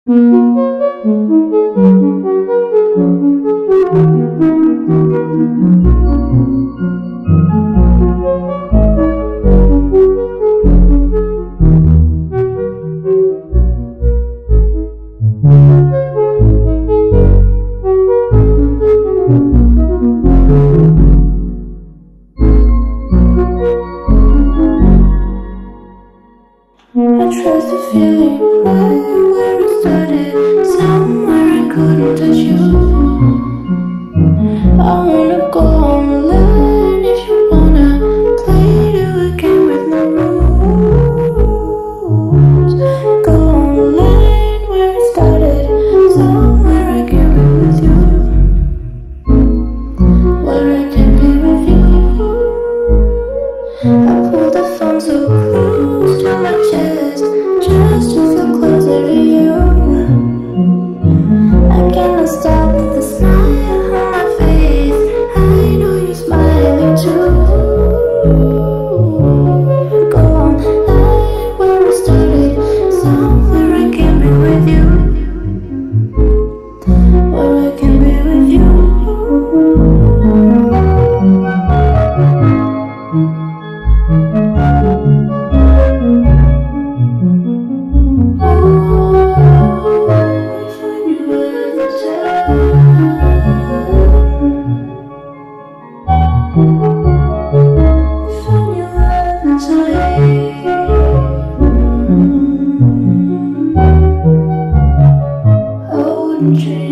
I trust the feeling right where it started, somewhere I couldn't touch you. I wanna go on the line if you wanna play to a game with no rules. Go on the line where it started, somewhere I can be with you, where I can be with you. I pull the phone so close to my chest, just to feel closer to you. I cannot stop the smile on my face, I know you're smiling too. Go on the line where it started, somewhere I can be with you, where I can be with you. Change.